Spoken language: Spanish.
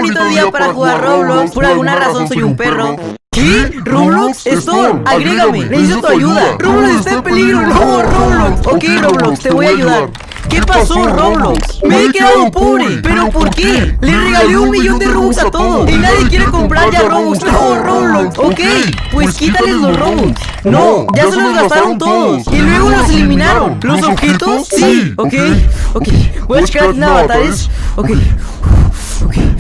bonito día para jugar Roblox. Por alguna razón soy un perro. ¿Qué? ¿Roblox? Storm, agrégame, necesito tu ayuda. Roblox está en peligro, no, Roblox. Ok, Roblox, te voy a ayudar. ¿Qué pasó, Roblox? Me he quedado pobre. ¿Pero por qué? Le regalé 1 millón de Robux a todos y nadie quiere comprar ya Robux. No, Roblox. Ok, pues quítales los Robux. No, ya se los gastaron todos y luego los eliminaron. ¿Los objetos? Sí. Ok. Voy a checar en avatares. Ok.